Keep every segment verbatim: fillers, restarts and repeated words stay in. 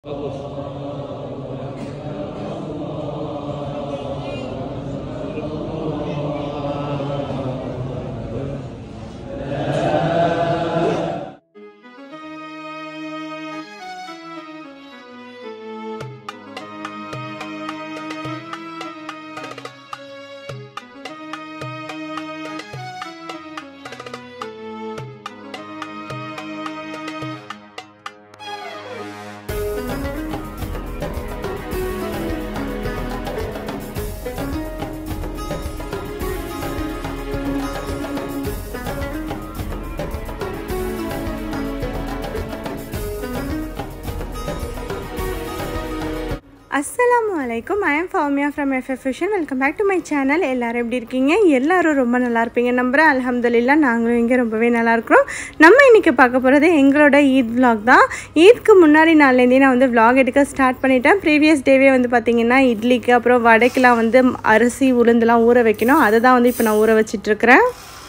Assalamualaikum. I am Faumia from F F Fusion. Welcome back to my channel. எல்லாரும் எப்படி இருக்கீங்க? எல்லாரும் ரொம்ப நல்லா இருப்பீங்க நம்புறேன். அல்ஹம்துலில்லாஹ் நாங்களும் இங்கே ரொம்பவே நல்லா இருக்கிறோம். நம்ம இன்னைக்கு பார்க்க போகிறது எங்களோட ஈத் vlog தான். ஈத்க்கு முன்னாடி நாள்லேருந்தே நான் வந்து vlog எடுக்க ஸ்டார்ட் பண்ணிட்டேன். ப்ரீவியஸ் டேவே வந்து பார்த்தீங்கன்னா இட்லிக்கு அப்புறம் வடைக்கெலாம் வந்து அரிசி உளுந்துலாம் ஊற வைக்கணும். அதை தான் வந்து இப்போ நான் ஊற வச்சிட்ருக்கிறேன்.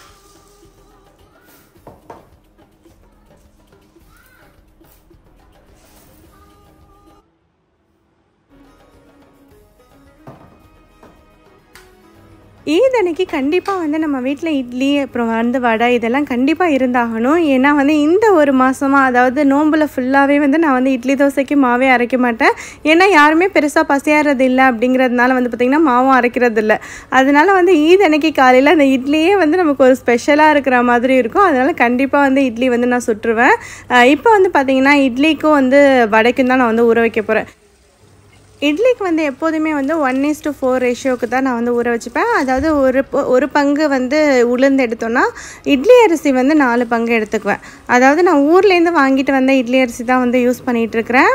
ஈத் அன்னைக்கு கண்டிப்பாக வந்து நம்ம வீட்டில் இட்லி அப்புறம் வந்து வடை இதெல்லாம் கண்டிப்பாக இருந்தாகணும். ஏன்னா வந்து இந்த ஒரு மாதமாக அதாவது நோம்பில் ஃபுல்லாகவே வந்து நான் வந்து இட்லி தோசைக்கு மாவே அரைக்க மாட்டேன். ஏன்னா யாருமே பெருசாக பசியாகிறது இல்லை அப்படிங்கிறதுனால வந்து பார்த்திங்கன்னா மாவும் அரைக்கிறது இல்லை. அதனால வந்து ஈத் அன்னைக்கு காலையில் அந்த இட்லியே வந்து நமக்கு ஒரு ஸ்பெஷலாக இருக்கிற மாதிரி இருக்கும். அதனால் கண்டிப்பாக வந்து இட்லி வந்து நான் சுட்டுருவேன். இப்போ வந்து பார்த்திங்கன்னா இட்லிக்கும் வந்து வடைக்கும் தான் நான் வந்து ஊற வைக்க போகிறேன். இட்லிக்கு வந்து எப்போதுமே வந்து ஒன் இஸ் டு ஃபோர் ரேஷியோவுக்கு தான் நான் வந்து ஊற வச்சுப்பேன். அதாவது ஒரு ஒரு பங்கு வந்து உளுந்து எடுத்தோன்னா இட்லி அரிசி வந்து நாலு பங்கு எடுத்துக்குவேன். அதாவது நான் ஊர்லேருந்து வாங்கிட்டு வந்த இட்லி அரிசி தான் வந்து யூஸ் பண்ணிகிட்ருக்கிறேன்.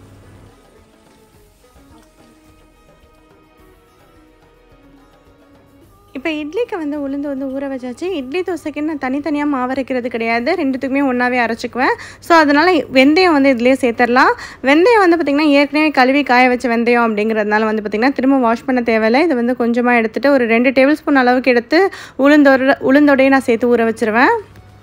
இப்போ இட்லிக்கு வந்து உளுந்து வந்து ஊற வச்சாச்சு. இட்லி தோசைக்கு நான் தனித்தனியாக மாவு அரைக்கிறது கிடையாது, ரெண்டுத்துக்குமே ஒன்றாவே அரைச்சிக்குவேன். ஸோ அதனால் வெந்தயம் வந்து இதுலேயே சேர்த்துடலாம். வெந்தயம் வந்து பார்த்திங்கன்னா ஏற்கனவே கழுவி காய வச்ச வெந்தயம் அப்படிங்கிறதுனால வந்து பார்த்திங்கன்னா திரும்ப வாஷ் பண்ண தேவையில்லை. இது வந்து கொஞ்சமாக எடுத்துகிட்டு ஒரு ரெண்டு டேபிள் ஸ்பூன் அளவுக்கு எடுத்து உளுந்தோட உளுந்தோடையே நான் சேர்த்து ஊற வச்சுருவேன்.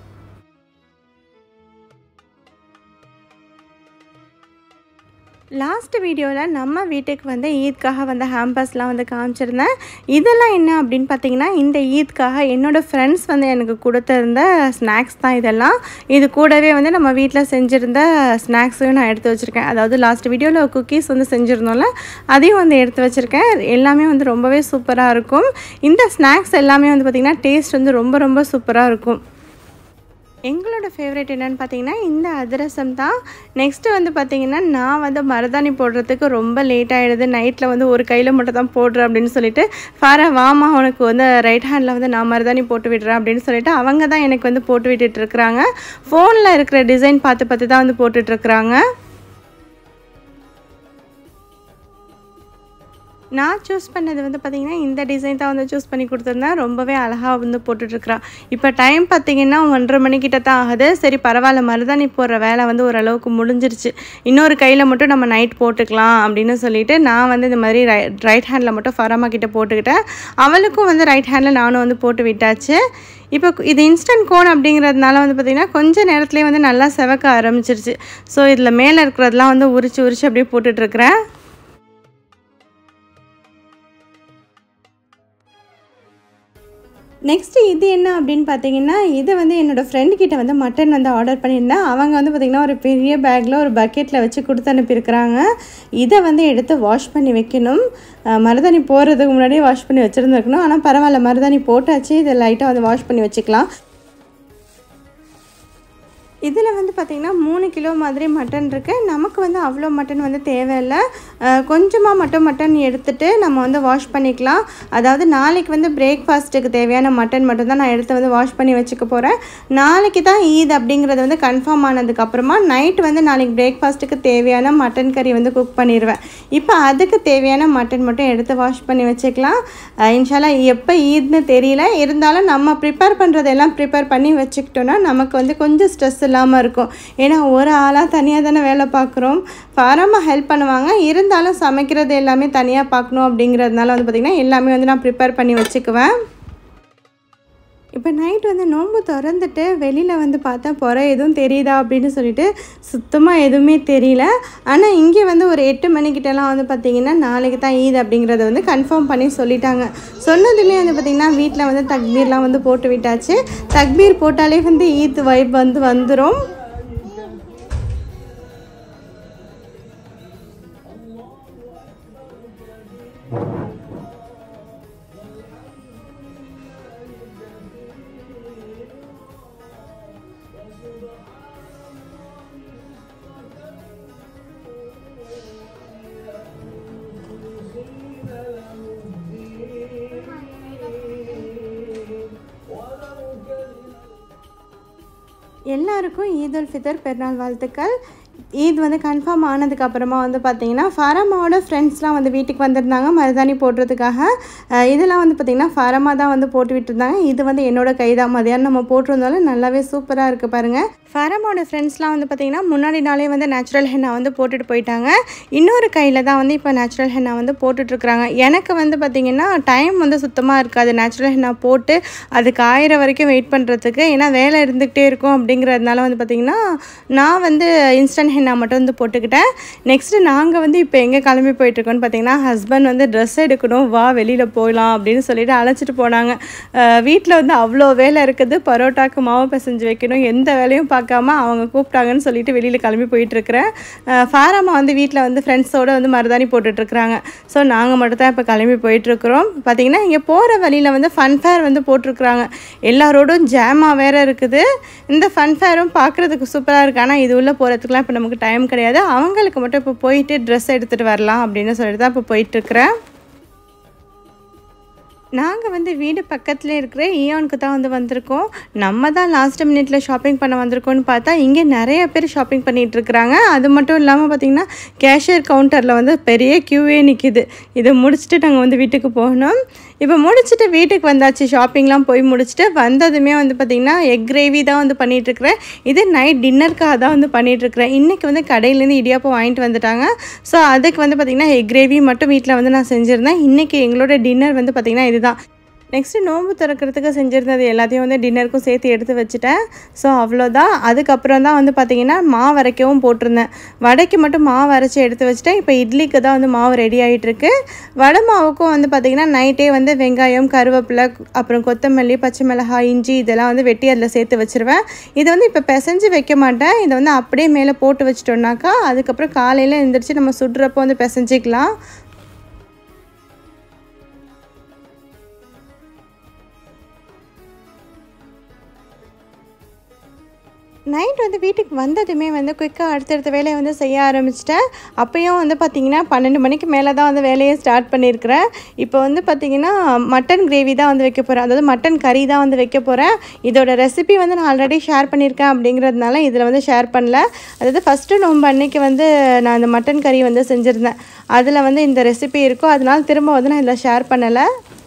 லாஸ்ட் வீடியோவில் நம்ம வீட்டுக்கு வந்து ஈத்காக வந்து ஹேம்பர்ஸ்லாம் வந்து காமிச்சிருந்தேன். இதெல்லாம் என்ன அப்படின்னு பார்த்தீங்கன்னா இந்த ஈத்காக என்னோடய ஃப்ரெண்ட்ஸ் வந்து எனக்கு கொடுத்துருந்த ஸ்நாக்ஸ் தான் இதெல்லாம். இது கூடவே வந்து நம்ம வீட்டில் செஞ்சுருந்த ஸ்நாக்ஸையும் நான் எடுத்து வச்சுருக்கேன். அதாவது லாஸ்ட் வீடியோவில் குக்கீஸ் வந்து செஞ்சுருந்தோம்ல, அதையும் வந்து எடுத்து வச்சுருக்கேன். எல்லாமே வந்து ரொம்பவே சூப்பராக இருக்கும். இந்த ஸ்நாக்ஸ் எல்லாமே வந்து பார்த்திங்கன்னா டேஸ்ட் வந்து ரொம்ப ரொம்ப சூப்பராக இருக்கும். எங்களோட ஃபேவரட் என்னென்னு பார்த்தீங்கன்னா இந்த அதிரசம் தான். நெக்ஸ்ட்டு வந்து பார்த்திங்கன்னா நான் வந்து மருதாணி போடுறதுக்கு ரொம்ப லேட் ஆகிடுது. நைட்டில் வந்து ஒரு கையில் மட்டும் தான் போடுறேன் அப்படின்னு சொல்லிட்டு ஃபாரா வாமா உனக்கு வந்து ரைட் ஹேண்டில் வந்து நான் மருதாணி போட்டு விடுறேன் அப்படின்னு சொல்லிட்டு அவங்க தான் எனக்கு வந்து போட்டு விட்டுட்டுருக்குறாங்க. ஃபோனில் இருக்கிற டிசைன் பார்த்து பார்த்து தான் வந்து போட்டுட்ருக்குறாங்க. நான் சூஸ் பண்ணது வந்து பார்த்திங்கன்னா இந்த டிசைன் தான் வந்து சூஸ் பண்ணி கொடுத்துருந்தேன். ரொம்பவே அழகாக வந்து போட்டுட்ருக்குறான். இப்போ டைம் பார்த்திங்கன்னா ஒன்றரை மணிக்கிட்ட தான் ஆகுது. சரி பரவாயில்ல, மருதாணி போடுற வேலை வந்து ஓரளவுக்கு முடிஞ்சிருச்சு. இன்னொரு கையில் மட்டும் நம்ம நைட் போட்டுக்கலாம் அப்படின்னு சொல்லிட்டு நான் வந்து இந்த மாதிரி ரை ரைட் ஹேண்டில் மட்டும் ஃபராமா கிட்ட போட்டுக்கிட்டேன். அவளுக்கும் வந்து ரைட் ஹேண்டில் நானும் வந்து போட்டு விட்டாச்சு. இப்போ இது இன்ஸ்டன்ட் கோன் அப்படிங்கிறதுனால வந்து பார்த்திங்கன்னா கொஞ்சம் நேரத்துலேயே வந்து நல்லா செவக்க ஆரம்பிச்சிருச்சு. ஸோ இதில் மேலே இருக்கிறதெல்லாம் வந்து உரிச்சு உரிச்சு அப்படியே போட்டுட்ருக்குறேன். நெக்ஸ்ட்டு இது என்ன அப்படின்னு பார்த்தீங்கன்னா இது வந்து என்னோடய ஃப்ரெண்டுக்கிட்ட வந்து மட்டன் வந்து ஆர்டர் பண்ணியிருந்தேன். அவங்க வந்து பார்த்திங்கன்னா ஒரு பெரிய பேக்கில் ஒரு பக்கெட்டில் வச்சு கொடுத்து அனுப்பியிருக்கிறாங்க. இதை வந்து எடுத்து வாஷ் பண்ணி வைக்கணும். மருதாணி போடுறதுக்கு முன்னாடியே வாஷ் பண்ணி வச்சுருந்துருக்கணும். ஆனால் பரவாயில்ல, மருதாணி போட்டாச்சு. இதை லைட்டாக வந்து வாஷ் பண்ணி வச்சுக்கலாம். இதில் வந்து பார்த்திங்கன்னா மூணு கிலோ மாதிரி மட்டன் இருக்குது. நமக்கு வந்து அவ்வளோ மட்டன் வந்து தேவையில்லை. கொஞ்சமாக மட்டும் மட்டன் எடுத்துகிட்டு நம்ம வந்து வாஷ் பண்ணிக்கலாம். அதாவது நாளைக்கு வந்து பிரேக்ஃபாஸ்ட்டுக்கு தேவையான மட்டன் மட்டும் தான் நான் எடுத்து வந்து வாஷ் பண்ணி வச்சுக்க போகிறேன். நாளைக்கு தான் ஈத் அப்படிங்கிறது வந்து கன்ஃபார்ம் ஆனதுக்கப்புறமா நைட் வந்து நாளைக்கு பிரேக்ஃபாஸ்ட்டுக்கு தேவையான மட்டன் கறி வந்து குக் பண்ணிடுவேன். இப்போ அதுக்கு தேவையான மட்டன் மட்டும் எடுத்து வாஷ் பண்ணி வச்சுக்கலாம். இன்ஷால்லா எப்போ ஈத்னு தெரியல, இருந்தாலும் நம்ம ப்ரிப்பேர் பண்ணுறதெல்லாம் ப்ரிப்பேர் பண்ணி வச்சுக்கிட்டோன்னா நமக்கு வந்து கொஞ்சம் ஸ்ட்ரெஸ் இல்லாமல் இருக்கும். ஏன்னா ஒரு ஆளாக தனியாக தானே வேலை பார்க்குறோம். பாரமாக ஹெல்ப் பண்ணுவாங்க, இருந்தாலும் சமைக்கிறது எல்லாமே தனியாக பார்க்கணும் அப்படிங்கிறதுனால வந்து பார்த்திங்கன்னா எல்லாமே வந்து நான் ப்ரிப்பேர் பண்ணி வச்சுக்குவேன். இப்போ நைட் வந்து நோன்பு திறந்துட்டு வெளியில் வந்து பார்த்தா புறை எதுவும் தெரியுதா அப்படின்னு சொல்லிட்டு சுத்தமாக எதுவுமே தெரியல. ஆனால் இங்கே வந்து ஒரு எட்டு மணிக்கிட்டலாம் வந்து பார்த்திங்கன்னா நாளைக்கு தான் ஈத் அப்படிங்கிறத வந்து கன்ஃபார்ம் பண்ணி சொல்லிட்டாங்க. சொன்னதுமே வந்து பார்த்திங்கன்னா வீட்டில் வந்து தக்பீர்லாம் வந்து போட்டு விட்டாச்சு. தக்பீர் போட்டாலே வந்து ஈத் வைப் வந்து வந்துடும். எல்லாருக்கும் ஈத் உல் ஃபித்ர் பெருநாள் வாழ்த்துக்கள். ஈத் வந்து கன்ஃபார்ம் ஆனதுக்கப்புறமா வந்து பார்த்திங்கன்னா ஃபாரமாவோட ஃப்ரெண்ட்ஸ்லாம் வந்து வீட்டுக்கு வந்திருந்தாங்க மருதாணி போடுறதுக்காக. இதெல்லாம் வந்து பார்த்திங்கன்னா ஃபாரமாக தான் வந்து போட்டு விட்டுருந்தாங்க. இது வந்து என்னோடய கை தான். மதியானம் நம்ம போட்டிருந்தாலும் நல்லாவே சூப்பராக இருக்குது பாருங்கள். ஃபாரமாவோட ஃப்ரெண்ட்ஸ்லாம் வந்து பார்த்திங்கன்னா முன்னாடி நாளே வந்து நேச்சுரல் ஹென்னா வந்து போட்டுட்டு போயிட்டாங்க. இன்னொரு கையில் தான் வந்து இப்போ நேச்சுரல் ஹென்னா வந்து போட்டுட்ருக்குறாங்க. எனக்கு வந்து பார்த்திங்கன்னா டைம் வந்து சுத்தமாக இருக்காது நேச்சுரல் ஹென்னா போட்டு அதுக்கு ஆயிர வரைக்கும் வெயிட் பண்ணுறதுக்கு. ஏன்னா வேலை இருந்துக்கிட்டே இருக்கும் அப்படிங்கிறதுனால வந்து பார்த்திங்கன்னா நான் வந்து இன்ஸ்டன்ட் ஹென்னா மட்டும் வந்து போட்டுக்கிட்டேன். நெக்ஸ்ட்டு நாங்கள் வந்து இப்போ எங்கே கிளம்பி போயிட்டுருக்கோன்னு பார்த்திங்கன்னா ஹஸ்பண்ட் வந்து ட்ரெஸ் எடுக்கணும், வா வெளியில் போகலாம் அப்படின்னு சொல்லிட்டு அழைச்சிட்டு போனாங்க. வீட்டில் வந்து அவ்வளோ வேலை இருக்குது. பரோட்டாக்கு மாவு பிசைஞ்சு வைக்கணும், எந்த வேலையும் பார்க்காம அவங்க கூப்பிட்டாங்கன்னு சொல்லிட்டு வெளியில் கிளம்பி போயிட்டுருக்கிறேன். ஃபாரமா வந்து வீட்டில் வந்து ஃப்ரெண்ட்ஸோடு வந்து மருதாணி போட்டுட்ருக்குறாங்க. ஸோ நாங்கள் மட்டும் தான் இப்போ கிளம்பி போயிட்டுருக்குறோம். பார்த்திங்கன்னா இங்கே போகிற வழியில் வந்து ஃபன் ஃபேர் வந்து போட்டிருக்குறாங்க. எல்லாரோடும் ஜாமாக வேறு இருக்குது. இந்த ஃபன் ஃபேரும் பார்க்குறதுக்கு சூப்பராக இருக்குது. ஆனால் இது உள்ளே போகிறதுக்குலாம் இப்போ நமக்கு டைம் கிடையாது. அவங்களுக்கு மட்டும் இப்போ போயிட்டு ட்ரெஸ் எடுத்துகிட்டு வரலாம் அப்படின்னு சொல்லிட்டு தான் இப்போ போயிட்டுருக்குறேன். நாங்கள் வந்து வீடு பக்கத்தில் இருக்கிற ஈயானுக்கு தான் வந்து வந்திருக்கோம். நம்ம தான் லாஸ்ட் மினிட்ல ஷாப்பிங் பண்ண வந்திருக்கோம்னு பார்த்தா இங்கே நிறைய பேர் ஷாப்பிங் பண்ணிகிட்ருக்குறாங்க. அது மட்டும் இல்லாமல் பார்த்திங்கன்னா கேஷியர் கவுண்டரில் வந்து பெரிய க்யூவே நிற்கிது. இதை முடிச்சுட்டு நாங்கள் வந்து வீட்டுக்கு போகணும். இப்போ முடிச்சுட்டு வீட்டுக்கு வந்தாச்சு. ஷாப்பிங்லாம் போய் முடிச்சுட்டு வந்ததுமே வந்து பார்த்திங்கன்னா எக் கிரேவி தான் வந்து பண்ணிகிட்ருக்குறேன். இது நைட் டின்னருக்காக தான் வந்து பண்ணிகிட்ருக்குறேன். இன்றைக்கி வந்து கடையிலேருந்து இடியாப்பம் வாங்கிட்டு வந்துட்டாங்க. ஸோ அதுக்கு வந்து பார்த்திங்கன்னா எக் கிரேவி மட்டும் வீட்டில் வந்து நான் செஞ்சுருந்தேன். இன்றைக்கி எங்களோட டின்னர் வந்து பார்த்திங்கன்னா இதுதான். நெக்ஸ்ட்டு நோன்பு திறக்கிறதுக்கு செஞ்சுருந்தது எல்லாத்தையும் வந்து டின்னருக்கும் சேர்த்து எடுத்து வச்சுட்டேன். ஸோ அவ்வளோதான். அதுக்கப்புறம் தான் வந்து பார்த்திங்கன்னா மாவு அரைக்கவும் போட்டிருந்தேன். வடைக்கு மட்டும் மாவு அரைச்சி எடுத்து வச்சுட்டேன். இப்போ இட்லிக்கு தான் வந்து மாவு ரெடி ஆகிட்டுருக்கு. வடை மாவுக்கும் வந்து பார்த்திங்கன்னா நைட்டே வந்து வெங்காயம், கருவேப்பிலை, அப்புறம் கொத்தமல்லி, பச்சை மிளகாய், இஞ்சி இதெல்லாம் வந்து வெட்டி அதில் சேர்த்து வச்சுருவேன். இதை வந்து இப்போ பிசைஞ்சு வைக்க மாட்டேன். இதை வந்து அப்படியே மேலே போட்டு வச்சிட்டோம்னாக்கா அதுக்கப்புறம் காலையில் எழுந்திரிச்சு நம்ம சுடுறப்போ வந்து பிசைஞ்சிக்கலாம். நைட் வந்து வீட்டுக்கு வந்ததுமே வந்து குயிக்காக அடுத்தடுத்த வேலையை வந்து செய்ய ஆரம்பிச்சிட்டேன். அப்போயும் வந்து பார்த்திங்கன்னா பன்னெண்டு மணிக்கு மேலே தான் வந்து வேலையை ஸ்டார்ட் பண்ணியிருக்கிறேன். இப்போ வந்து பார்த்திங்கன்னா மட்டன் கிரேவி தான் வந்து வைக்க போகிறேன். அதாவது மட்டன் கறி தான் வந்து வைக்க போகிறேன். இதோட ரெசிபி வந்து நான் ஆல்ரெடி ஷேர் பண்ணியிருக்கேன் அப்படிங்கிறதுனால இதில் வந்து ஷேர் பண்ணல. அதாவது ஃபஸ்ட்டு நோன்பு அன்னைக்கு வந்து நான் இந்த மட்டன் கறி வந்து செஞ்சுருந்தேன். அதில் வந்து இந்த ரெசிபி இருக்கும். அதனால் திரும்ப வந்து நான் இதில் ஷேர் பண்ணலை.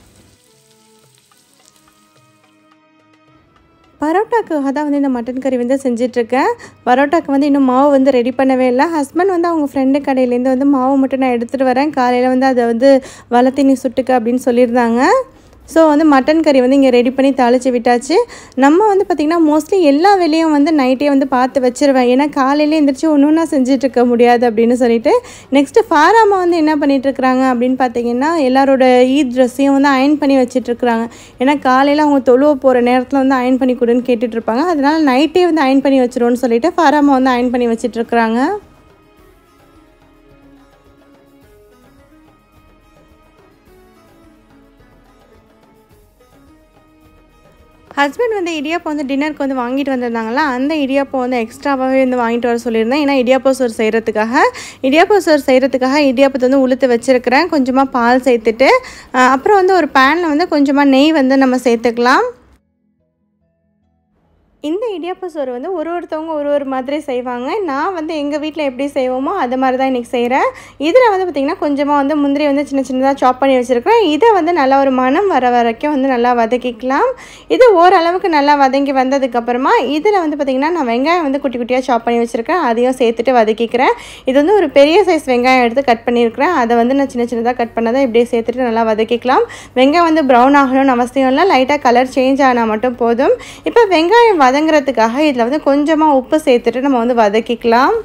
பரோட்டாக்காக தான் வந்து இந்த மட்டன் கறி வந்து செஞ்சிட்ருக்கேன். பரோட்டாக்கு வந்து இன்னும் மாவு வந்து ரெடி பண்ணவே இல்லை. ஹஸ்பண்ட் வந்து அவங்க ஃப்ரெண்டு கடையிலேருந்து வந்து மாவு மட்டும் நான் எடுத்துகிட்டு வரேன், காலையில் வந்து அதை வந்து வளர்த்தினி சுட்டுக்க அப்படின்னு சொல்லியிருந்தாங்க. ஸோ வந்து மட்டன் கறி வந்து இங்கே ரெடி பண்ணி தாளித்து விட்டாச்சு. நம்ம வந்து பார்த்திங்கன்னா மோஸ்ட்லி எல்லா வேலையும் வந்து நைட்டே வந்து பார்த்து வச்சுருவேன். ஏன்னா காலையிலே எழுந்திரிச்சு ஒன்று ஒன்றா செஞ்சிட்ருக்க முடியாது அப்படின்னு சொல்லிட்டு. நெக்ஸ்ட்டு ஃபாராமா வந்து என்ன பண்ணிகிட்ருக்குறாங்க அப்படின்னு பார்த்தீங்கன்னா எல்லாரோட ஈத் ட்ரெஸ்ஸையும் வந்து அயன் பண்ணி வச்சிட்ருக்குறாங்க. ஏன்னா காலையில் அவங்க தொழுவ போகிற நேரத்தில் வந்து அயன் பண்ணி கொடுன்னு கேட்டுட்ருப்பாங்க. அதனால் நைட்டே வந்து அயன் பண்ணி வச்சிருவோன்னு சொல்லிட்டு ஃபாராமா வந்து அயன் பண்ணி வச்சிட்ருக்குறாங்க. ஹஸ்பண்ட் வந்து இடியாப்பம் வந்து டின்னருக்கு வந்து வாங்கிட்டு வந்திருந்தாங்களா, அந்த இடியாப்பம் வந்து எக்ஸ்ட்ராவாகவே வந்து வாங்கிட்டு வர சொல்லியிருந்தேன். ஏன்னா இடியாப்ப சோறு செய்கிறதுக்காக இடியாப்ப சோறு செய்கிறதுக்காக இடியாப்பத்தை வந்து உளுத்து வச்சுருக்கிறேன். கொஞ்சமாக பால் சேர்த்துட்டு அப்புறம் வந்து ஒரு பேனில் வந்து கொஞ்சமாக நெய் வந்து நம்ம சேர்த்துக்கலாம். இந்த இடியாப்ப சோறு வந்து ஒரு ஒருத்தவங்க ஒரு ஒரு மாதிரி செய்வாங்க. நான் வந்து எங்கள் வீட்டில் எப்படி செய்வோமோ அது மாதிரி தான் இன்றைக்கி செய்கிறேன். இதில் வந்து பார்த்திங்கன்னா கொஞ்சமாக வந்து முந்திரி வந்து சின்ன சின்னதாக சாப் பண்ணி வச்சுருக்கிறேன். இதை வந்து நல்லா ஒரு மணம் வர வரைக்கும் வந்து நல்லா வதக்கிக்கலாம். இது ஓரளவுக்கு நல்லா வதங்கி வந்ததுக்கப்புறமா இதில் வந்து பார்த்திங்கன்னா நான் வெங்காயம் வந்து குட்டி குட்டியாக சாப் பண்ணி வச்சுருக்கேன். அதையும் சேர்த்துட்டு வதக்கிக்கிறேன். இது வந்து ஒரு பெரிய சைஸ் வெங்காயம் எடுத்து கட் பண்ணியிருக்கிறேன். அதை வந்து நான் சின்ன சின்னதாக கட் பண்ணதை இப்படியே சேர்த்துட்டு நல்லா வதக்கிக்கலாம். வெங்காயம் வந்து ப்ரௌன் ஆகணும்னு அவசியம் இல்லை, லைட்டாக கலர் சேஞ்ச் ஆனால் மட்டும் போதும். இப்போ வெங்காயம் வதங்கிறதுக்காக இதில் வந்து கொஞ்சமாக உப்பு சேர்த்துட்டு நம்ம வந்து வதக்கிக்கலாம்.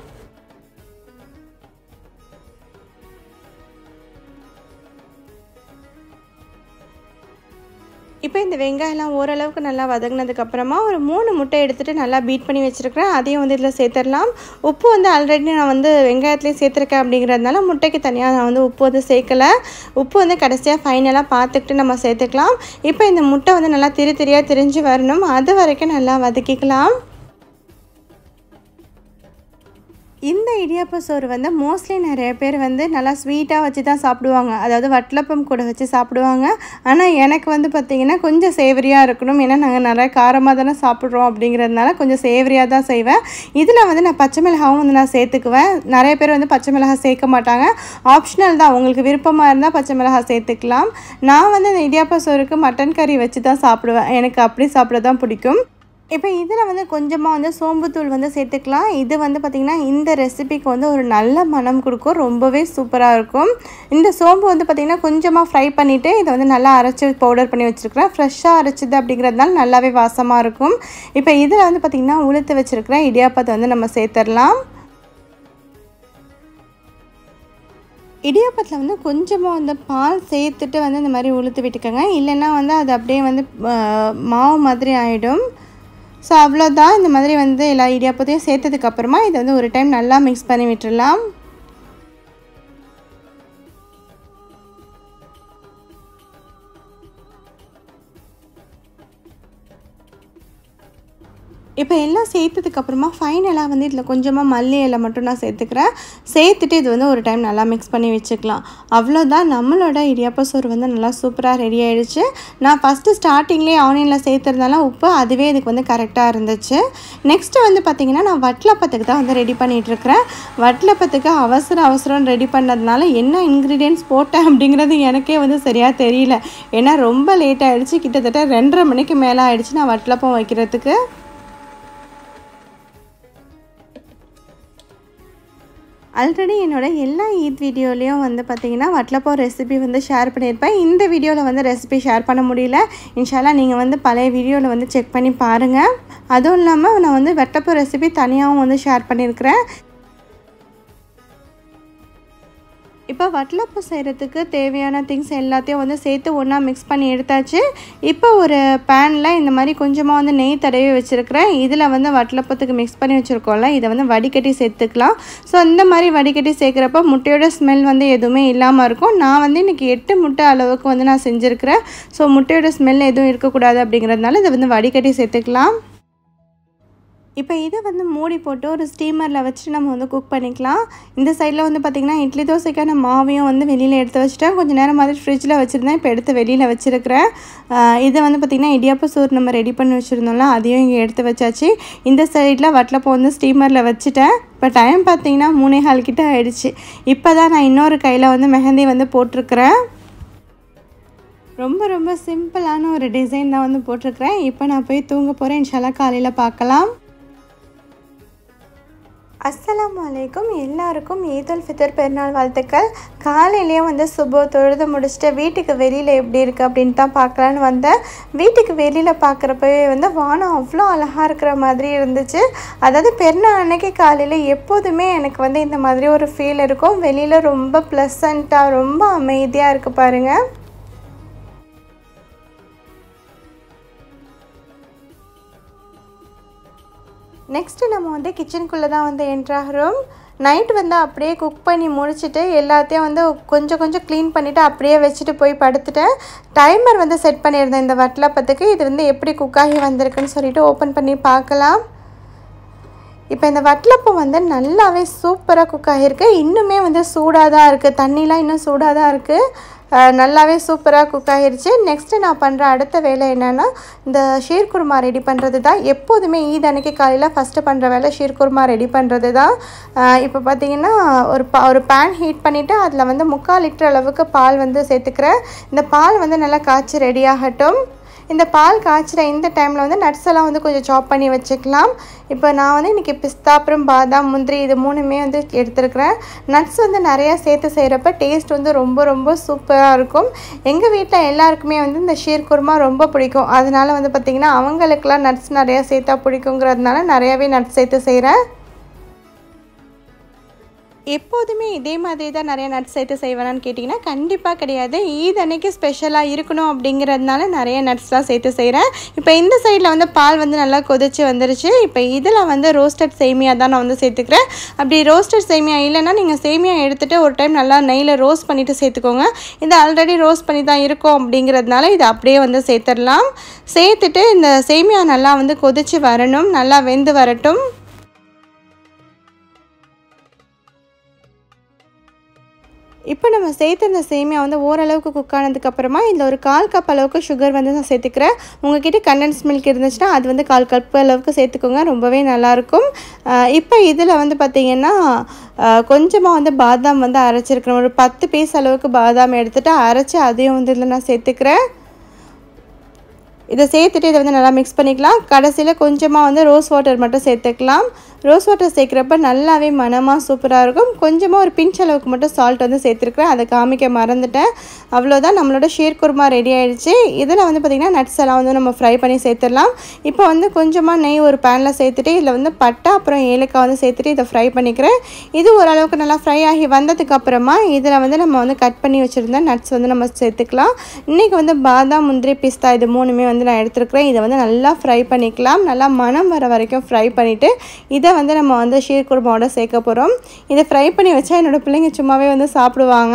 இப்போ இந்த வெங்காயம்லாம் ஓரளவுக்கு நல்லா வதங்கினதுக்கப்புறமா ஒரு மூணு முட்டை எடுத்துகிட்டு நல்லா பீட் பண்ணி வச்சுருக்கிறேன். அதையும் வந்து இதில் சேர்த்துடலாம். உப்பு வந்து ஆல்ரெடி நான் வந்து வெங்காயத்துலேயும் சேர்த்துருக்கேன் அப்படிங்கிறதுனால முட்டைக்கு தனியாக நான் வந்து உப்பு வந்து சேர்க்கலை. உப்பு வந்து கடைசியாக ஃபைனலாக பார்த்துக்கிட்டு நம்ம சேர்த்துக்கலாம். இப்போ இந்த முட்டை வந்து நல்லா திரி திரியாக திரிஞ்சு வரணும், அது வரைக்கும் நல்லா வதக்கிக்கலாம். இந்த இடியாப்ப சோறு வந்து மோஸ்ட்லி நிறைய பேர் வந்து நல்லா ஸ்வீட்டாக வச்சு தான் சாப்பிடுவாங்க, அதாவது வட்டலப்பம் கூட வச்சு சாப்பிடுவாங்க. ஆனால் எனக்கு வந்து பார்த்திங்கன்னா கொஞ்சம் சேவரியாக இருக்கணும், ஏன்னா நாங்கள் நிறைய காரமாக தானே சாப்பிட்றோம் அப்படிங்கிறதுனால கொஞ்சம் சேவரியாக தான் செய்வேன். இதில் வந்து நான் பச்சை மிளகாவும் வந்து நான் சேர்த்துக்குவேன். நிறைய பேர் வந்து பச்சை மிளகாய் சேர்க்க மாட்டாங்க, ஆப்ஷனல் தான், உங்களுக்கு விருப்பமாக இருந்தால் பச்சை மிளகாய் சேர்த்துக்கலாம். நான் வந்து இந்த இடியாப்ப சோறுக்கு மட்டன் கறி வச்சு தான் சாப்பிடுவேன், எனக்கு அப்படி சாப்பிட தான் பிடிக்கும். இப்போ இதில் வந்து கொஞ்சமாக வந்து சோம்புத்தூள் வந்து சேர்த்துக்கலாம். இது வந்து பார்த்திங்கன்னா இந்த ரெசிபிக்கு வந்து ஒரு நல்ல மனம் கொடுக்கும், ரொம்பவே சூப்பராக இருக்கும். இந்த சோம்பு வந்து பார்த்திங்கன்னா கொஞ்சமாக ஃப்ரை பண்ணிவிட்டு இதை வந்து நல்லா அரைச்சி பவுடர் பண்ணி வச்சுருக்கிறேன். ஃப்ரெஷ்ஷாக அரைச்சிது அப்படிங்கிறதுனால நல்லாவே வாசமாக இருக்கும். இப்போ இதில் வந்து பார்த்திங்கன்னா உளுத்து வச்சுருக்கிற இடியாப்பத்தை வந்து நம்ம சேர்த்துடலாம். இடியாப்பத்தில் வந்து கொஞ்சமாக வந்து பால் சேர்த்துட்டு வந்து இந்த மாதிரி உளுத்து விட்டுக்கோங்க, இல்லைன்னா வந்து அது அப்படியே வந்து மாவு மாதிரி ஆகிடும். ஸோ அவ்வளோதான். இந்த மாதிரி வந்து எல்லா இடியாப்பத்தையும் சேர்த்ததுக்கப்புறமா இதை வந்து ஒரு டைம் நல்லா மிக்ஸ் பண்ணி விட்டுடலாம். இப்போ எல்லாம் சேர்த்ததுக்கப்புறமா ஃபைனலாக வந்து இதில் கொஞ்சமாக மல்லி இலை மட்டும் நான் சேர்த்துக்கிறேன். சேர்த்துட்டு இது வந்து ஒரு டைம் நல்லா மிக்ஸ் பண்ணி வச்சுக்கலாம். அவ்வளோதான், நம்மளோட இடியாப்ப சோறு வந்து நல்லா சூப்பராக ரெடி ஆகிடுச்சு. நான் ஃபஸ்ட்டு ஸ்டார்டிங்லேயே ஆனியனில் சேர்த்துறதுனால உப்பு அதுவே இதுக்கு வந்து கரெக்டாக இருந்துச்சு. நெக்ஸ்ட்டு வந்து பார்த்திங்கன்னா நான் வட்டலப்பத்துக்கு தான் வந்து ரெடி பண்ணிகிட்ருக்கிறேன். வட்டலப்பத்துக்கு அவசர அவசரம் ரெடி பண்ணதுனால என்ன இன்க்ரீடியன்ட்ஸ் போட்டேன் அப்படிங்கிறது எனக்கே வந்து சரியாக தெரியல, ஏன்னா ரொம்ப லேட் ஆகிடுச்சு. கிட்டத்தட்ட ரெண்டரை மணிக்கு மேலே ஆகிடுச்சு நான் வட்டலப்பம் வைக்கிறதுக்கு. ஆல்ரெடி என்னோடய எல்லா ஈத் வீடியோலேயும் வந்து பார்த்திங்கன்னா வட்டலப்பம் ரெசிபி வந்து ஷேர் பண்ணியிருப்பேன். இந்த வீடியோவில் வந்து ரெசிபி ஷேர் பண்ண முடியல. இன்ஷால்லா நீங்கள் வந்து பழைய வீடியோவில் வந்து செக் பண்ணி பாருங்கள். அதுவும் இல்லாமல் நான் வந்து வட்டலப்பம் ரெசிபி தனியாகவும் வந்து ஷேர் பண்ணியிருக்கிறேன். இப்போ வட்டலப்பம் செய்கிறதுக்கு தேவையான திங்ஸ் எல்லாத்தையும் வந்து சேர்த்து ஒன்றா மிக்ஸ் பண்ணி எடுத்தாச்சு. இப்போ ஒரு பேனில் இந்த மாதிரி கொஞ்சமாக வந்து நெய் தடவி வச்சுருக்கிறேன். இதில் வந்து வட்டலப்பத்துக்கு மிக்ஸ் பண்ணி வச்சுருக்கோம்ல, இதை வந்து வடிகட்டி சேர்த்துக்கலாம். ஸோ இந்த மாதிரி வடிகட்டி சேர்க்குறப்ப முட்டையோட ஸ்மெல் வந்து எதுவுமே இல்லாமல் இருக்கும். நான் வந்து இன்றைக்கி எட்டு முட்டை அளவுக்கு வந்து நான் செஞ்சுருக்கிறேன். ஸோ முட்டையோட ஸ்மெல் எதுவும் இருக்கக்கூடாது அப்படிங்கிறதுனால இதை வந்து வடிகட்டி சேர்த்துக்கலாம். இப்போ இதை வந்து மூடி போட்டு ஒரு ஸ்டீமரில் வச்சுட்டு நம்ம வந்து குக் பண்ணிக்கலாம். இந்த சைடில் வந்து பார்த்திங்கன்னா இட்லி தோசைக்கான மாவையும் வந்து வெளியில் எடுத்து வச்சுட்டேன். கொஞ்சம் நேரம் மாதிரி ஃப்ரிட்ஜில் வச்சுருந்தேன், இப்போ எடுத்து வெளியில் வச்சுருக்கிறேன். இதை வந்து பார்த்திங்கன்னா இடியாப்ப சோறு நம்ம ரெடி பண்ணி வச்சுருந்தோம்ல, அதையும் இங்கே எடுத்து வச்சாச்சு. இந்த சைடில் வட்டலப்பம் வந்து ஸ்டீமரில் வச்சுட்டேன். இப்போ டைம் பார்த்திங்கன்னா மூணே கால் கிட்ட ஆகிடுச்சு. இப்போ தான் நான் இன்னொரு கையில் வந்து மெஹந்தி வந்து போட்டிருக்கிறேன். ரொம்ப ரொம்ப சிம்பிளான ஒரு டிசைன் தான் வந்து போட்டிருக்கிறேன். இப்போ நான் போய் தூங்க போகிறேன். இன்ஷால்லா காலையில் பார்க்கலாம். அஸ்ஸலாமு அலைக்கும். எல்லாருக்கும் ஈத் உல் ஃபித்ர் பெருநாள் வாழ்த்துக்கள். காலையிலேயே வந்து சுபோ தொழுது முடிச்சுட்டு வீட்டுக்கு வெளியில் எப்படி இருக்குது அப்படின்னு தான் பார்க்கலான்னு வந்தேன். வீட்டுக்கு வெளியில் பார்க்குறப்பவே வந்து வானம் அவ்வளோ அழகாக இருக்கிற மாதிரி இருந்துச்சு. அதாவது பெருநாள் அன்னைக்கு காலையில் எப்போதுமே எனக்கு வந்து இந்த மாதிரி ஒரு ஃபீல் இருக்கும். வெளியில் ரொம்ப ப்ளசண்ட்டாக ரொம்ப அமைதியாக இருக்குது பாருங்கள். நெக்ஸ்ட்டு நம்ம வந்து கிச்சனுக்குள்ளே தான் வந்து என்ட்ராகிறோம். நைட் வந்து அப்படியே குக் பண்ணி முடிச்சுட்டு எல்லாத்தையும் வந்து கொஞ்சம் கொஞ்சம் க்ளீன் பண்ணிவிட்டு அப்படியே வச்சுட்டு போய் படுத்துட்டேன். டைமர் வந்து செட் பண்ணியிருந்தேன் இந்த வட்டலப்பத்துக்கு. இது வந்து எப்படி குக் ஆகி வந்திருக்குன்னு சொல்லிட்டு ஓப்பன் பண்ணி பார்க்கலாம். இப்போ இந்த வட்டலப்பம் வந்து நல்லாவே சூப்பராக குக் ஆகிருக்கு. இன்னுமே வந்து சூடாக தான் இருக்குது, தண்ணிலாம் இன்னும் சூடாக தான் இருக்குது. நல்லாவே சூப்பராக குக் ஆகிருச்சு. நெக்ஸ்ட்டு நான் பண்ணுற அடுத்த வேலை என்னென்னா இந்த ஷீர் குருமா ரெடி பண்ணுறது தான். எப்போதுமே ஈத் அன்னைக்கு காலையில் ஃபஸ்ட்டு பண்ணுற வேலை ஷீர் குருமா ரெடி பண்ணுறது தான். இப்போ பார்த்திங்கன்னா ஒரு பா ஒரு பேன் ஹீட் பண்ணிவிட்டு அதில் வந்து முக்கால் லிட்டர் அளவுக்கு பால் வந்து சேர்த்துக்கிறேன். இந்த பால் வந்து நல்லா காய்ச்சி ரெடி ஆகட்டும். இந்த பால் காய்ச்சிற இந்த டைமில் வந்து நட்ஸ் எல்லாம் வந்து கொஞ்சம் சாப் பண்ணி வச்சுக்கலாம். இப்போ நான் வந்து இன்றைக்கி பிஸ்தா அப்புறம் பாதாம் முந்திரி இது மூணுமே வந்து எடுத்துருக்கிறேன். நட்ஸ் வந்து நிறையா சேர்த்து செய்கிறப்ப டேஸ்ட் வந்து ரொம்ப ரொம்ப சூப்பராக இருக்கும். எங்கள் வீட்டில் எல்லாருக்குமே வந்து இந்த ஷீர் குருமா ரொம்ப பிடிக்கும். அதனால் வந்து பார்த்திங்கன்னா அவங்களுக்கெல்லாம் நட்ஸ் நிறையா சேர்த்தா பிடிக்குங்கிறதுனால நிறையாவே நட்ஸ் சேர்த்து செய்கிறேன். எப்போதுமே இதே மாதிரி தான் நிறைய நட்ஸ் சேர்த்து செய்வேனான்னு கேட்டிங்கன்னா கண்டிப்பாக கிடையாது. ஈத் அன்னைக்கு ஸ்பெஷலாக இருக்கணும் அப்படிங்கிறதுனால நிறைய நட்ஸ்லாம் சேர்த்து செய்கிறேன். இப்போ இந்த சைடில் வந்து பால் வந்து நல்லா கொதிச்சு வந்துருச்சு. இப்போ இதில் வந்து ரோஸ்டட் சேமியா தான் நான் வந்து சேர்த்துக்கிறேன். அப்படி ரோஸ்டட் சேமியா இல்லைன்னா நீங்கள் சேமியா எடுத்துகிட்டு ஒரு டைம் நல்லா நெய்யில் ரோஸ்ட் பண்ணிவிட்டு சேர்த்துக்கோங்க. இது ஆல்ரெடி ரோஸ்ட் பண்ணி தான் இருக்கும் அப்படிங்கிறதுனால இது அப்படியே வந்து சேர்த்துடலாம். சேர்த்துட்டு இந்த சேமியா நல்லா வந்து கொதிச்சு வரணும், நல்லா வெந்து வரட்டும். இப்போ நம்ம சேர்த்து இந்த சேமியா வந்து ஓரளவுக்கு குக் ஆனதுக்கப்புறமா இதில் ஒரு கால் கப் அளவுக்கு சுகர் வந்து நான் சேர்த்துக்கிறேன். உங்கள்கிட்ட கண்டென்ஸ் மில்க் இருந்துச்சுன்னா அது வந்து கால் கப் அளவுக்கு சேர்த்துக்கோங்க, ரொம்பவே நல்லாயிருக்கும். இப்போ இதில் வந்து பார்த்திங்கன்னா கொஞ்சமாக வந்து பாதாம் வந்து அரைச்சிருக்கிறேன். ஒரு பத்து பீஸ் அளவுக்கு பாதாம் எடுத்துகிட்டு அரைச்சி அதையும் வந்து இதில் நான் சேர்த்துக்கிறேன். இதை சேர்த்துட்டு இதை வந்து நல்லா மிக்ஸ் பண்ணிக்கலாம். கடைசியில் கொஞ்சமாக வந்து ரோஸ் வாட்டர் மட்டும் சேர்த்துக்கலாம். ரோஸ் வாட்டர் சேர்க்குறப்ப நல்லாவே மனமாக சூப்பராக இருக்கும். கொஞ்சமாக ஒரு பிஞ்ச் அளவுக்கு மட்டும் சால்ட் வந்து சேர்த்துருக்குறேன், அதை காமிக்க மறந்துட்டேன். அவ்வளோதான், நம்மளோட ஷீர் குருமா ரெடி ஆகிடுச்சு. இதில் வந்து பார்த்திங்கன்னா நட்ஸ் எல்லாம் வந்து நம்ம ஃப்ரை பண்ணி சேர்த்துடலாம். இப்போ வந்து கொஞ்சமாக நெய் ஒரு பேனில் சேர்த்துட்டு இதில் வந்து பட்டை அப்புறம் ஏலக்காய் வந்து சேர்த்துட்டு இதை ஃப்ரை பண்ணிக்கிறேன். இது ஓரளவுக்கு நல்லா ஃப்ரை ஆகி வந்ததுக்கப்புறமா இதில் வந்து நம்ம வந்து கட் பண்ணி வச்சுருந்த நட்ஸ் வந்து நம்ம சேர்த்துக்கலாம். இன்றைக்கி வந்து பாதாம் முந்திரி பிஸ்தா இது மூணுமே வந்து நான் எடுத்துருக்கிறேன். இதை வந்து நல்லா ஃப்ரை பண்ணிக்கலாம். நல்லா மணம் வர வரைக்கும் ஃப்ரை பண்ணிவிட்டு இதை வந்து நம்ம வந்து ஷீர் குருமாவோட சேர்க்க போகிறோம். இதை ஃப்ரை பண்ணி வச்சா என்னோடய பிள்ளைங்க சும்மாவே வந்து சாப்பிடுவாங்க.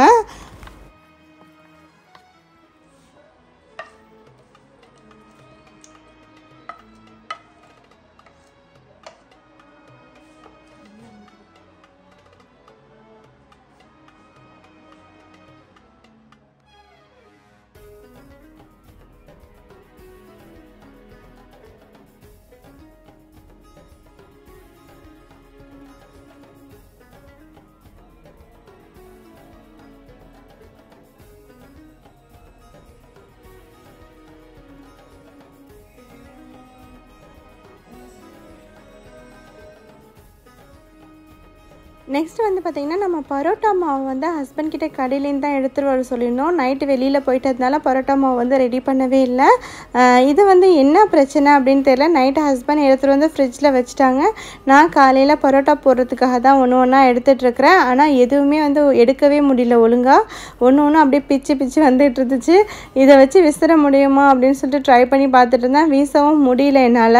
நெக்ஸ்ட் வந்து பார்த்திங்கன்னா நம்ம பரோட்டா மாவு வந்து ஹஸ்பண்ட் கிட்டே கடையிலேருந்து தான் எடுத்துகிட்டு வர சொல்லியிருந்தோம். நைட்டு வெளியில் போயிட்டதுனால பரோட்டா மாவு வந்து ரெடி பண்ணவே இல்லை. இது வந்து என்ன பிரச்சனை அப்படின்னு தெரியல. நைட்டு ஹஸ்பண்ட் எடுத்துகிட்டு வந்து ஃப்ரிட்ஜில் வச்சுட்டாங்க. நான் காலையில் பரோட்டா போடுறதுக்காக தான் ஒன்று ஒன்றா எடுத்துகிட்ருக்கிறேன். ஆனால் எதுவுமே வந்து எடுக்கவே முடியல ஒழுங்காக. ஒன்று ஒன்று அப்படியே பிச்சு பிச்சு வந்துட்டு இருந்துச்சு. இதை வச்சு விசிற முடியுமா அப்படின்னு சொல்லிட்டு ட்ரை பண்ணி பார்த்துட்டு இருந்தேன். வீசவும் முடியல என்னால்.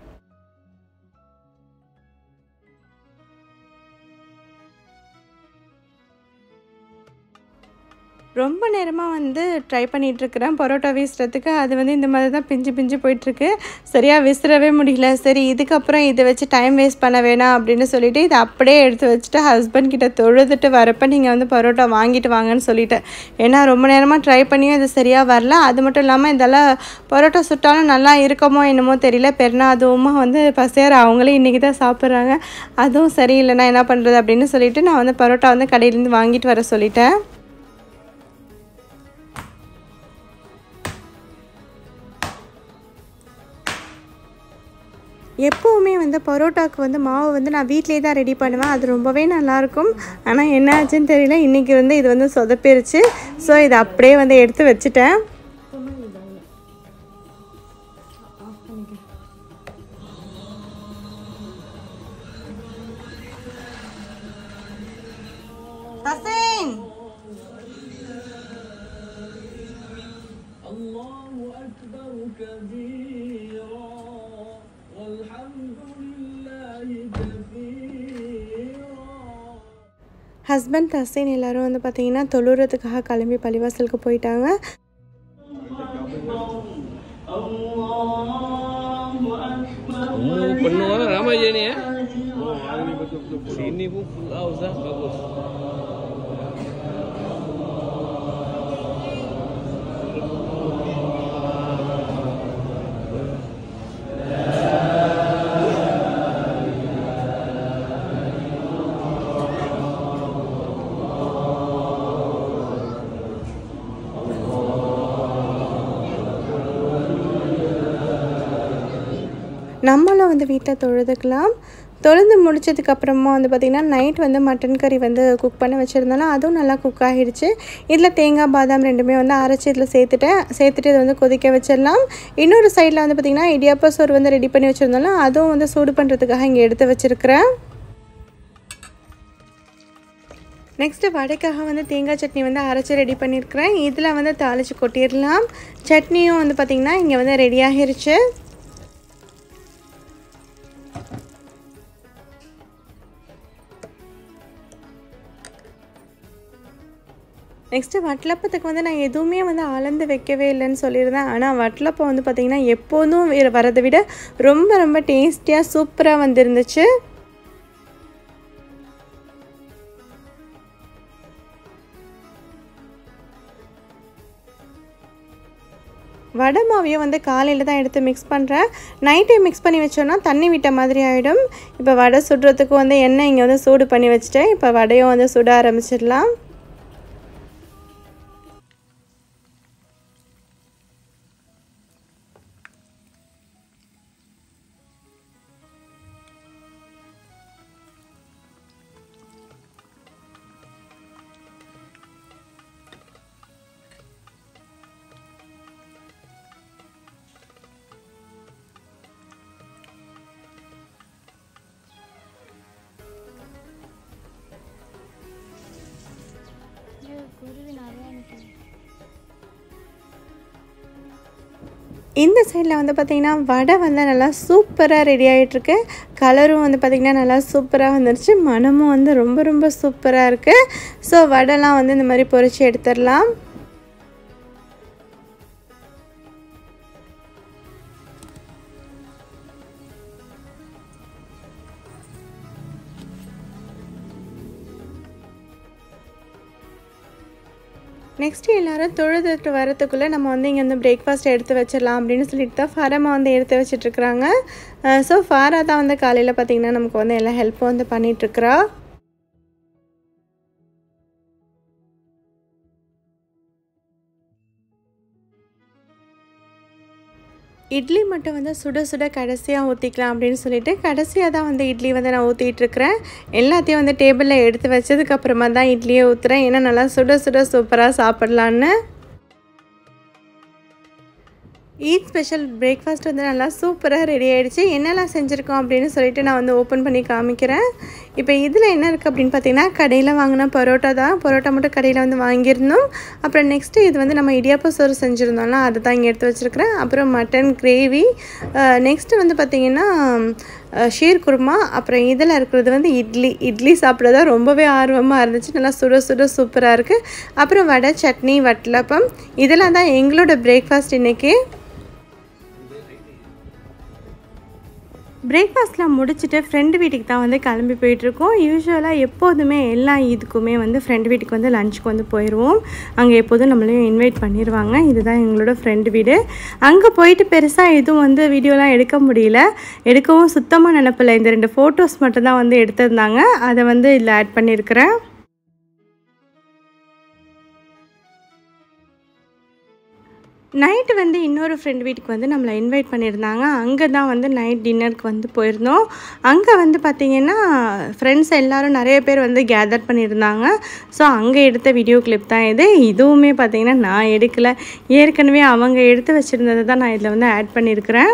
ரொம்ப நேரமாக வந்து ட்ரை பண்ணிகிட்ருக்கிறேன் பரோட்டா வீசுறதுக்கு. அது வந்து இந்த மாதிரி தான் பிஞ்சு பிஞ்சு போயிட்டுருக்கு. சரியாக விசிறவே முடியல. சரி இதுக்கப்புறம் இதை வச்சு டைம் வேஸ்ட் பண்ண வேணாம் அப்படின்னு சொல்லிவிட்டு இதை அப்படியே எடுத்து வச்சுட்டு ஹஸ்பண்ட் கிட்ட தொழுதுட்டு வரப்போ நீங்கள் வந்து பரோட்டா வாங்கிட்டு வாங்கன்னு சொல்லிட்டேன். ஏன்னா ரொம்ப நேரமாக ட்ரை பண்ணியும் இது சரியாக வரல. அது மட்டும் இல்லாமல் இதெல்லாம் பரோட்டா சுட்டாலும் நல்லா இருக்குமோ என்னமோ தெரியல. பெருனா அதுவும் வந்து பசியார் அவங்களே இன்றைக்கி தான் சாப்பிட்றாங்க. அதுவும் சரியில்லைன்னா என்ன பண்ணுறது அப்படின்னு சொல்லிவிட்டு நான் வந்து பரோட்டா வந்து கடையிலேருந்து வாங்கிட்டு வர சொல்லிட்டேன். எப்போவுமே வந்து பரோட்டாவுக்கு வந்து மாவு வந்து நான் வீட்டிலே தான் ரெடி பண்ணுவேன். அது ரொம்பவே நல்லாயிருக்கும். ஆனால் என்ன ஆச்சுன்னு தெரியல, இன்றைக்கி வந்து இது வந்து சொதப்பிருச்சு. ஸோ இதை அப்படியே வந்து எடுத்து வச்சுட்டேன். ஹஸ்பண்ட் தசைன் எல்லோரும் வந்து பார்த்திங்கன்னா தொழுறதுக்காக கிளம்பி பள்ளிவாசலுக்கு போயிட்டாங்க. நம்மளும் வந்து வீட்டில் தொழுதுக்கலாம். தொழுந்து முடிச்சதுக்கப்புறமா வந்து பார்த்திங்கன்னா நைட் வந்து மட்டன் கறி வந்து குக் பண்ணி வச்சுருந்தாலும் அதுவும் நல்லா குக் ஆகிடுச்சு. இதில் தேங்காய் பாதாம் ரெண்டுமே வந்து அரைச்சி இதில் சேர்த்துட்டேன். சேர்த்துட்டு இதை வந்து கொதிக்க வச்சிடலாம். இன்னொரு சைடில் வந்து பார்த்திங்கன்னா இடியாப்ப சோறு வந்து ரெடி பண்ணி வச்சுருந்தாலும் அதுவும் வந்து சூடு பண்ணுறதுக்காக இங்கே எடுத்து வச்சுருக்கிறேன். நெக்ஸ்ட்டு வடைக்காக வந்து தேங்காய் சட்னி வந்து அரைச்சி ரெடி பண்ணியிருக்கிறேன். இதில் வந்து தாளித்து கொட்டிடலாம். சட்னியும் வந்து பார்த்திங்கன்னா இங்கே வந்து ரெடி ஆகிருச்சு. நெக்ஸ்ட்டு வட்டலப்பத்துக்கு வந்து நான் எதுவுமே வந்து அளந்து வைக்கவே இல்லைன்னு சொல்லியிருந்தேன். ஆனால் வட்டலப்பம் வந்து பார்த்திங்கன்னா எப்போதும் வரதை விட ரொம்ப ரொம்ப டேஸ்டியாக சூப்பராக வந்துருந்துச்சு. வடை மாவையும் வந்து காலையில் தான் எடுத்து மிக்ஸ் பண்ணுறேன். நைட்டே மிக்ஸ் பண்ணி வச்சோன்னா தண்ணி விட்ட மாதிரி ஆகிடும். இப்போ வடை சுடுறதுக்கு வந்து எண்ணெய் இங்கே வந்து சூடு பண்ணி வச்சுட்டேன். இப்போ வடையும் வந்து சுட ஆரம்பிச்சிடலாம். இந்த சைடில் வந்து பார்த்திங்கன்னா வடை வந்து நல்லா சூப்பராக ரெடி ஆகிட்டுருக்கு. கலரும் வந்து பார்த்திங்கன்னா நல்லா சூப்பராக வந்துருச்சு. மனமும் வந்து ரொம்ப ரொம்ப சூப்பராக இருக்குது. ஸோ வடைலாம் வந்து இந்த மாதிரி பொரித்து எடுத்துடலாம். நெக்ஸ்ட்டு எல்லோரும் தொழுதுட்டு வரத்துக்குள்ளே நம்ம வந்து இங்கே வந்து பிரேக்ஃபாஸ்ட் எடுத்து வச்சிடலாம் அப்படின்னு சொல்லிட்டு தான் ஃபாரமா வந்து எடுத்து வச்சிட்ருக்குறாங்க. ஸோ ஃபாரா தான் வந்து காலையில் பார்த்திங்கன்னா நமக்கு வந்து எல்லா ஹெல்ப்பும் வந்து பண்ணிகிட்ருக்குறா. இட்லி மட்டும் வந்து சுட சுட கடைசியாக ஊற்றிக்கலாம் அப்படின்னு சொல்லிட்டு கடைசியாக தான் வந்து இட்லி வந்து நான் ஊற்றிட்டுருக்கிறேன். எல்லாத்தையும் வந்து டேபிளில் எடுத்து வச்சதுக்கப்புறமா தான் இட்லியை ஊற்றுறேன். ஏன்னா நல்லா சுட சுட சூப்பராக சாப்பிட்லான்னு. ஈத் ஸ்பெஷல் பிரேக்ஃபாஸ்ட் வந்து நல்லா சூப்பராக ரெடி ஆகிடுச்சு. என்னெல்லாம் செஞ்சுருக்கோம் அப்படின்னு சொல்லிட்டு நான் வந்து ஓப்பன் பண்ணி காமிக்கிறேன். இப்போ இதில் என்ன இருக்குது அப்படின்னு பார்த்தீங்கன்னா கடையில் வாங்கின பரோட்டா தான். பரோட்டா மட்டும் கடையில் வந்து வாங்கியிருந்தோம். அப்புறம் நெக்ஸ்ட்டு இது வந்து நம்ம இடியாப்ப சோறு செஞ்சுருந்தோம்னா அதை தான் இங்கே எடுத்து வச்சுருக்கிறேன். அப்புறம் மட்டன் கிரேவி. நெக்ஸ்ட்டு வந்து பார்த்திங்கன்னா ஷீர் குருமா. அப்புறம் இதில் இருக்கிறது வந்து இட்லி. இட்லி சாப்பிட்றதா ரொம்பவே ஆர்வமாக இருந்துச்சு. நல்லா சுட சுட சூப்பராக இருக்குது. அப்புறம் வடை, சட்னி, வட்டலப்பம் இதெல்லாம் தான் எங்களோட பிரேக்ஃபாஸ்ட் இன்றைக்கி. பிரேக்ஃபாஸ்ட்லாம் முடிச்சுட்டு ஃப்ரெண்டு வீட்டுக்கு தான் வந்து கிளம்பி போயிட்டுருக்கோம். யூஸ்வலாக எப்போதுமே எல்லா இதுக்குமே வந்து ஃப்ரெண்டு வீட்டுக்கு வந்து லஞ்சுக்கு வந்து போயிடுவோம். அங்கே எப்போதும் நம்மளையும் இன்வைட் பண்ணிடுவாங்க. இதுதான் எங்களோட ஃப்ரெண்டு வீடு. அங்கே போயிட்டு பெருசாக எதுவும் வந்து வீடியோலாம் எடுக்க முடியல. எடுக்கவும் சுத்தமாக நினப்பில்லை. இந்த ரெண்டு ஃபோட்டோஸ் மட்டும்தான் வந்து எடுத்திருந்தாங்க. அதை வந்து இதில் ஆட் பண்ணியிருக்கிறேன். நைட்டு வந்து இன்னொரு ஃப்ரெண்ட் வீட்டுக்கு வந்து நம்மளை இன்வைட் பண்ணியிருந்தாங்க. அங்கே தான் வந்து நைட் டின்னருக்கு வந்து போயிருந்தோம். அங்கே வந்து பார்த்திங்கன்னா ஃப்ரெண்ட்ஸ் எல்லோரும் நிறைய பேர் வந்து கேதர் பண்ணியிருந்தாங்க. ஸோ அங்கே எடுத்த வீடியோ கிளிப் தான் இது. இதுவுமே பார்த்திங்கன்னா நான் எடுக்கலை. ஏற்கனவே அவங்க எடுத்து வச்சுருந்ததை தான் நான் இதில் வந்து ஆட் பண்ணியிருக்கிறேன்.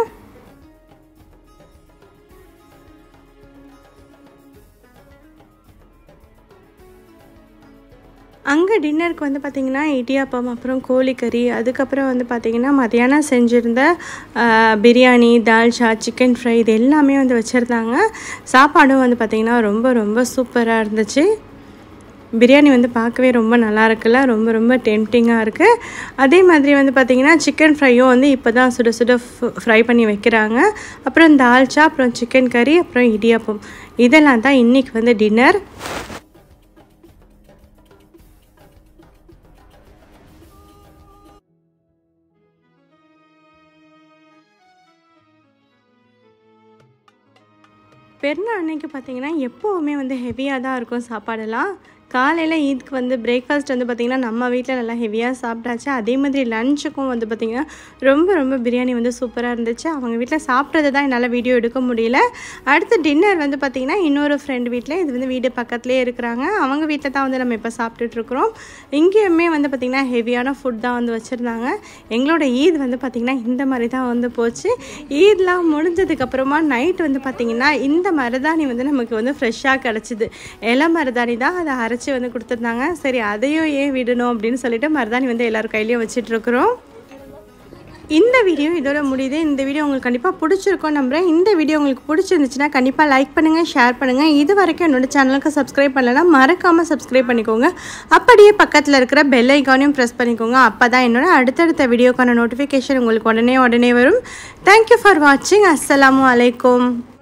அங்கே டின்னருக்கு வந்து பார்த்திங்கன்னா இடியாப்பம், அப்புறம் கோழிக்கறி, அதுக்கப்புறம் வந்து பார்த்திங்கன்னா மதியானம் செஞ்சுருந்த பிரியாணி, தால்ச்சா, சிக்கன் ஃப்ரை இது எல்லாமே வந்து வச்சுருந்தாங்க. சாப்பாடும் வந்து பார்த்திங்கன்னா ரொம்ப ரொம்ப சூப்பராக இருந்துச்சு. பிரியாணி வந்து பார்க்கவே ரொம்ப நல்லா இருக்குல்ல, ரொம்ப ரொம்ப டெம்டிங்காக இருக்குது. அதே மாதிரி வந்து பார்த்திங்கன்னா சிக்கன் ஃப்ரையும் வந்து இப்போ தான் சுட சுட ஃப்ரை பண்ணி வைக்கிறாங்க. அப்புறம் தால்ச்சா, அப்புறம் சிக்கன் கறி, அப்புறம் இடியாப்பம் இதெல்லாம் தான் இன்றைக்கி வந்து டின்னர். பெருநாள் அன்னைக்கு பார்த்திங்கன்னா எப்போவுமே வந்து ஹெவியாக தான் இருக்கும் சாப்பாடெல்லாம். காலையில் ஈத்க்கு வந்து பிரேக்ஃபாஸ்ட் வந்து பார்த்திங்கன்னா நம்ம வீட்டில் நல்லா ஹெவியாக சாப்பிட்டாச்சு. அதே மாதிரி லஞ்சுக்கும் வந்து பார்த்திங்கன்னா ரொம்ப ரொம்ப பிரியாணி வந்து சூப்பராக இருந்துச்சு. அவங்க வீட்டில் சாப்பிட்றது தான் என்னால் வீடியோ எடுக்க முடியல. அடுத்து டின்னர் வந்து பார்த்திங்கன்னா இன்னொரு ஃப்ரெண்ட் வீட்டில், இது வந்து வீடு பக்கத்துலேயே இருக்கிறாங்க, அவங்க வீட்டில் தான் வந்து நம்ம இப்போ சாப்பிட்டுட்ருக்குறோம். இங்கேயுமே வந்து பார்த்திங்கன்னா ஹெவியான ஃபுட் தான் வந்து வச்சுருந்தாங்க. எங்களோட ஈத் வந்து பார்த்திங்கன்னா இந்த மாதிரி தான் வந்து போச்சு. ஈத்லாம் முடிஞ்சதுக்கப்புறமா நைட் வந்து பார்த்திங்கன்னா இந்த மருதாணி வந்து நமக்கு வந்து ஃப்ரெஷ்ஷாக கிடச்சிது. இலை மருதாணி தான், அதை அரைச்சி வந்து கொடுத்துருந்தாங்க. சரி அதையும் ஏன் விடணும் அப்படின்னு சொல்லிட்டு மருதாணி வந்து எல்லாரும் கையிலையும் வச்சிட்ருக்குறோம். இந்த வீடியோ இதோட முடியுது. இந்த வீடியோ உங்களுக்கு கண்டிப்பாக பிடிச்சிருக்கும் நம்புகிறேன். இந்த வீடியோ உங்களுக்கு பிடிச்சிருந்துச்சுன்னா கண்டிப்பாக லைக் பண்ணுங்கள், ஷேர் பண்ணுங்கள். இது வரைக்கும் என்னோடய சேனலுக்கு சப்ஸ்கிரைப் பண்ணலைன்னா மறக்காமல் சப்ஸ்கிரைப் பண்ணிக்கோங்க. அப்படியே பக்கத்தில் இருக்கிற பெல் ஐக்கானையும் ப்ரெஸ் பண்ணிக்கோங்க. அப்போ தான் என்னோட அடுத்தடுத்த வீடியோக்கான நோட்டிஃபிகேஷன் உங்களுக்கு உடனே உடனே வரும். தேங்க்யூ ஃபார் வாட்சிங். அஸ்ஸலாமு அலைக்கும்.